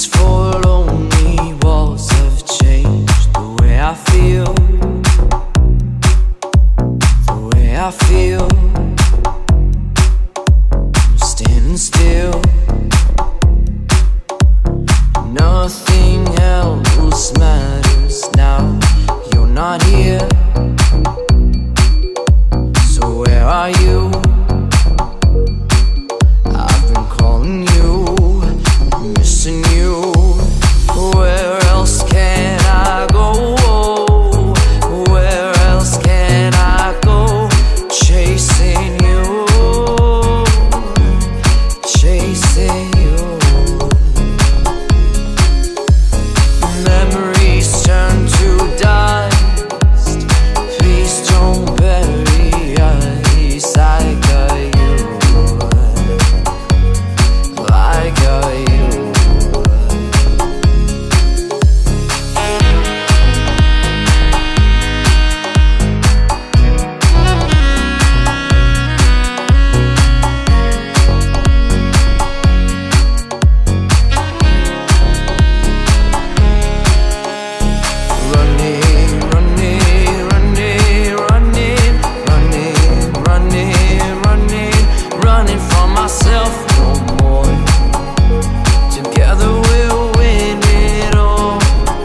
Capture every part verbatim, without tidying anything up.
These four lonely walls have changed the way I feel, the way I feel. I'm standing still, nothing else matters now. You're not here, so where are you? I've been calling you, missing you. Where else can I go? Where else can I go? Chasing you, chasing you. Memories turn to dust. Please don't bury us. I got you, I got you. Running, running, running, running, running, running, running, running from myself no more. Together we'll win it all.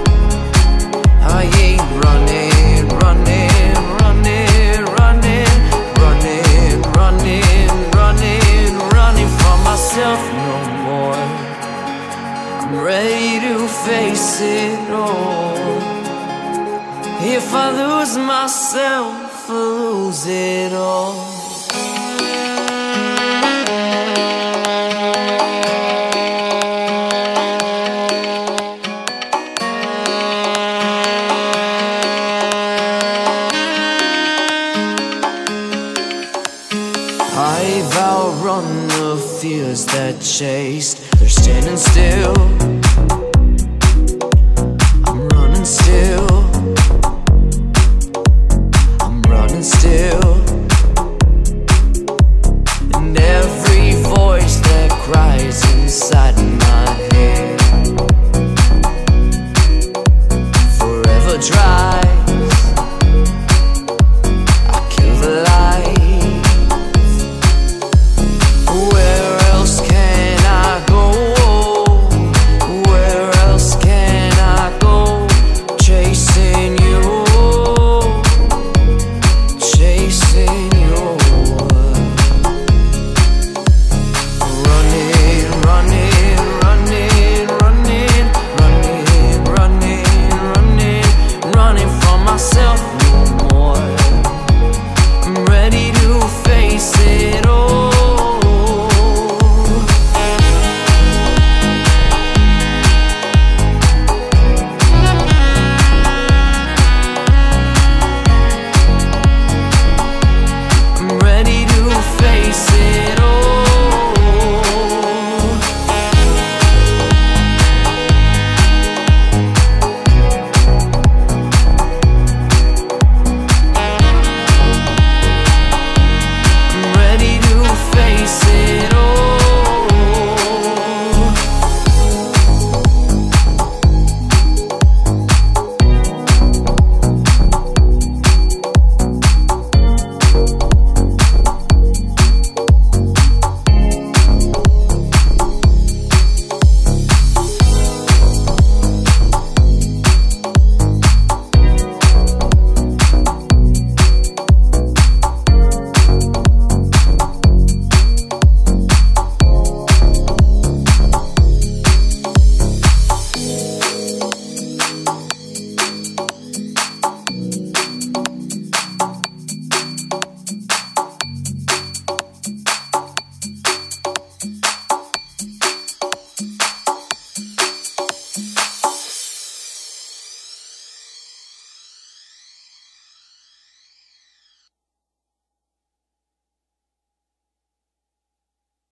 I ain't running, running, running, running, running, running, running, running from myself no more. I'm ready to face it all. If I lose myself, I lose it all. I've outrun the fears that chased. They're standing still, I'm running still, I'm running still. And every voice that cries inside